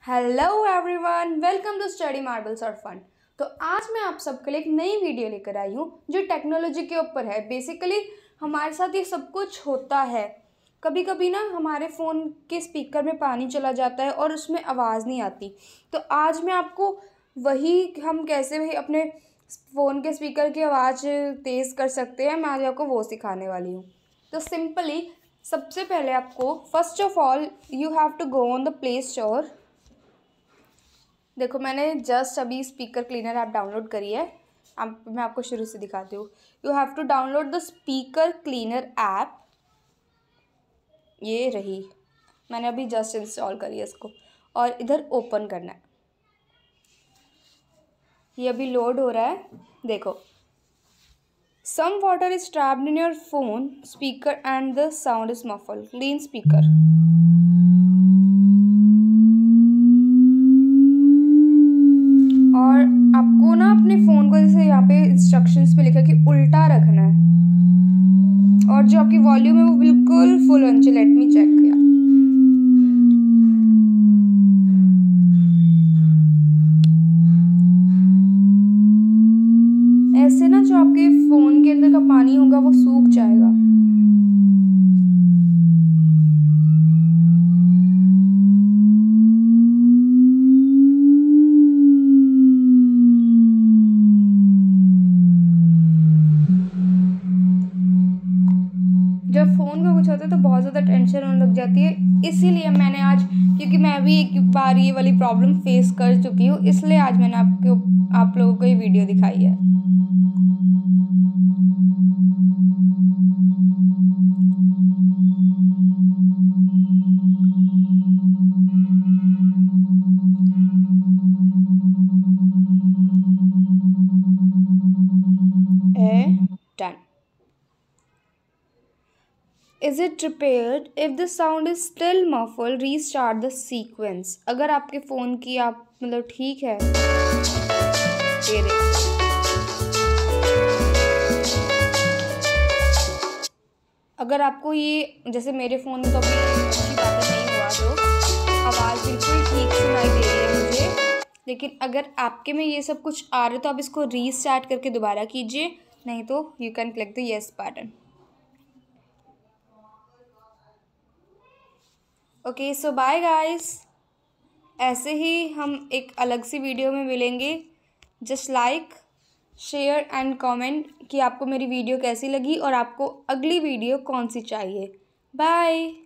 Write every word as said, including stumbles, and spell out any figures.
Hello everyone, welcome to study marbles और fun. तो आज मैं आप सबके लिए एक नई वीडियो लेकर आई हूँ जो टेक्नोलॉजी के ऊपर है। बेसिकली हमारे साथ ये सब कुछ होता है। कभी कभी ना हमारे फ़ोन के स्पीकर में पानी चला जाता है और उसमें आवाज़ नहीं आती। तो आज मैं आपको वही हम कैसे भी अपने फ़ोन के स्पीकर की आवाज़ तेज़ कर सकते हैं, मैं आज आपको वो सिखाने वाली हूँ। तो सिंपली सबसे पहले आपको first of all you have to go on the play store. देखो मैंने जस्ट अभी स्पीकर क्लीनर ऐप डाउनलोड करी है। अब मैं आपको शुरू से दिखाती हूँ। You have to download the speaker cleaner app. ये रही, मैंने अभी जस्ट इंस्टॉल करी है इसको और इधर ओपन करना है। ये अभी लोड हो रहा है। देखो, some water is trapped in your phone speaker and the sound is muffled, clean speaker. और आपको ना अपने फ़ोन को जैसे यहाँ पे इंस्ट्रक्शंस पे लिखा है कि उल्टा रखना है और जो आपकी वॉल्यूम है वो बिल्कुल फुल होनी चाहिए। लेट मी चेक किया। ऐसे ना जो आपके फ़ोन के अंदर का पानी होगा वो सूख जाएगा। जब फ़ोन को कुछ होता है तो बहुत ज़्यादा टेंशन होने लग जाती है। इसीलिए मैंने आज, क्योंकि मैं भी एक बार ये वाली प्रॉब्लम फेस कर चुकी हूँ, इसलिए आज मैंने आपको आप लोगों को ये वीडियो दिखाई है। Done. Is it repaired? If the sound is still muffled, restart the sequence. अगर आपके फ़ोन की आप मतलब ठीक है, ये अगर आपको ये जैसे मेरे फ़ोन में तो अभी अच्छी बात नहीं हुआ, जो आवाज़ बिल्कुल ठीक सुनाई दे रही है मुझे, लेकिन अगर आपके में ये सब कुछ आ रहा है तो आप इसको रीस्टार्ट करके दोबारा कीजिए, नहीं तो you can click the yes button. Okay, so bye guys. ऐसे ही हम एक अलग सी वीडियो में मिलेंगे। Just like, share and comment कि आपको मेरी वीडियो कैसी लगी और आपको अगली वीडियो कौन सी चाहिए। बाय।